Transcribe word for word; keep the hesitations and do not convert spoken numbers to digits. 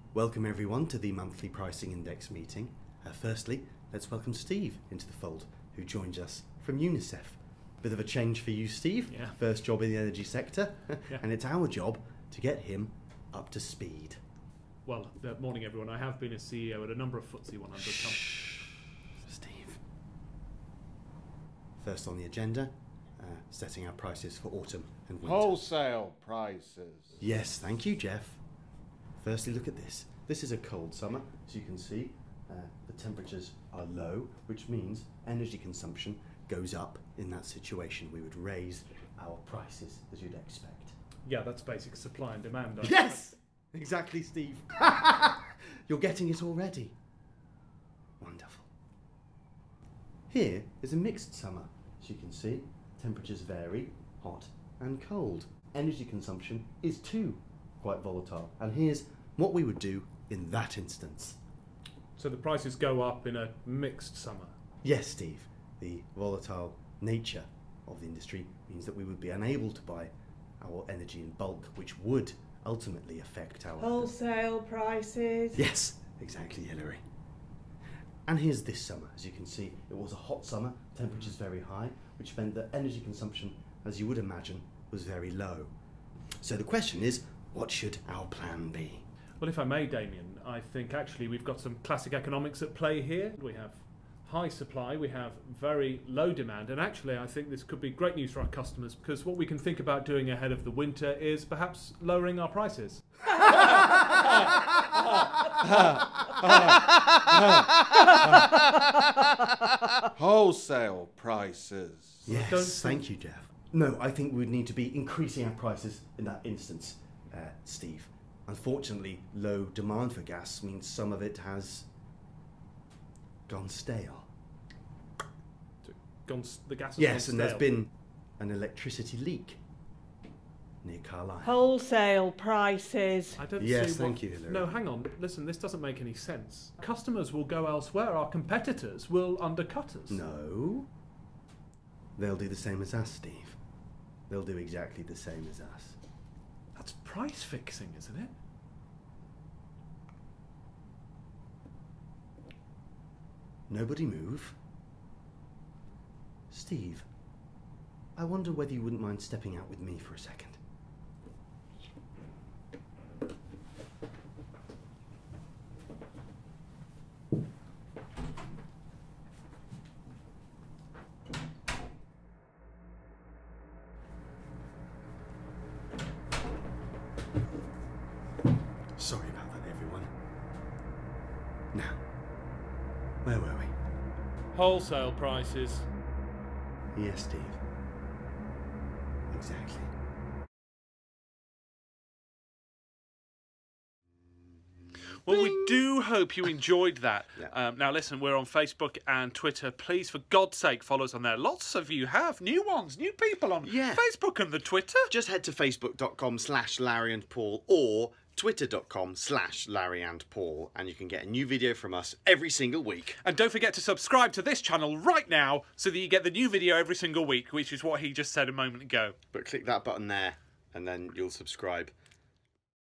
Welcome everyone to the monthly pricing index meeting. Uh, firstly, let's welcome Steve into the fold, who joins us from UNICEF. Bit of a change for you, Steve. Yeah. First job in the energy sector, Yeah. and it's our job to get him up to speed. Well, uh, morning everyone. I have been a C E O at a number of F T S E one hundred companies. Steve. First on the agenda, uh, setting our prices for autumn and winter. Wholesale prices. Yes, thank you, Jeff. Firstly, look at this. This is a cold summer, as you can see. Uh, the temperatures are low, which means energy consumption goes up. In that situation, we would raise our prices, as you'd expect. Yeah, that's basic supply and demand. I Yes! Exactly, Steve. You're getting it already. Wonderful. Here is a mixed summer. As you can see, temperatures vary, hot and cold. Energy consumption is too quite volatile. And here's what we would do in that instance. So the prices go up in a mixed summer. Yes, Steve. The volatile nature of the industry means that we would be unable to buy our energy in bulk, which would ultimately affect our... Wholesale prices. Yes, exactly, Hilary. And here's this summer. As you can see, it was a hot summer, temperatures very high, which meant that energy consumption, as you would imagine, was very low. So the question is, what should our plan be? Well, if I may, Damien, I think actually we've got some classic economics at play here. We have high supply, we have very low demand, and actually I think this could be great news for our customers, because what we can think about doing ahead of the winter is perhaps lowering our prices. Wholesale prices. Yes, don't thank you, Jeff. No, I think we would need to be increasing our prices in that instance, uh, Steve. Unfortunately, low demand for gas means some of it has gone stale. Gone, the gas has Yes, gone and there's stale. been an electricity leak near Carlisle. Wholesale prices. I don't Yes, see what... thank you, Hilary. No, hang on. Listen, this doesn't make any sense. Customers will go elsewhere. Our competitors will undercut us. No. They'll do the same as us, Steve. They'll do exactly the same as us. That's price fixing, isn't it? Nobody move. Steve, I wonder whether you wouldn't mind stepping out with me for a second. Sorry about that, everyone. Now, where were we? Wholesale prices. Yes, Steve. Exactly. Well, we do hope you enjoyed that. Yeah. Um, now, listen, we're on Facebook and Twitter. Please, for God's sake, follow us on there. Lots of you have new ones, new people on Yeah. Facebook and the Twitter. Just head to facebook.com slash Larry and Paul or twitter.com slash Larry and Paul, and you can get a new video from us every single week. And don't forget to subscribe to this channel right now so that you get the new video every single week, which is what he just said a moment ago. But click that button there, and then you'll subscribe